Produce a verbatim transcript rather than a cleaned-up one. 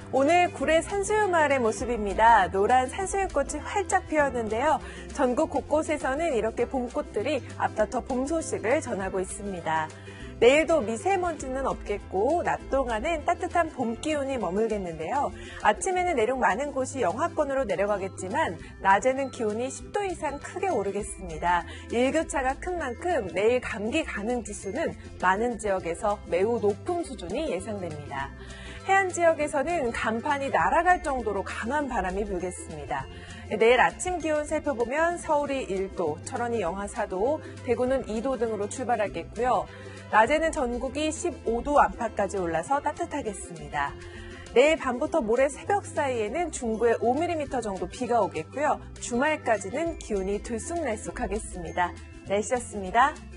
오늘 구례 산수유마을의 모습입니다. 노란 산수유꽃이 활짝 피었는데요. 전국 곳곳에서는 이렇게 봄꽃들이 앞다퉈 봄 소식을 전하고 있습니다. 내일도 미세먼지는 없겠고 낮 동안은 따뜻한 봄 기온이 머물겠는데요. 아침에는 내륙 많은 곳이 영하권으로 내려가겠지만 낮에는 기온이 십 도 이상 크게 오르겠습니다. 일교차가 큰 만큼 내일 감기 가능 지수는 많은 지역에서 매우 높은 수준이 예상됩니다. 해안 지역에서는 간판이 날아갈 정도로 강한 바람이 불겠습니다. 내일 아침 기온 살펴보면 서울이 일 도, 철원이 영하 사 도, 대구는 이 도 등으로 출발하겠고요. 낮에는 전국이 십오 도 안팎까지 올라서 따뜻하겠습니다. 내일 밤부터 모레 새벽 사이에는 중부에 오 밀리미터 정도 비가 오겠고요. 주말까지는 기온이 들쑥날쑥하겠습니다. 날씨였습니다.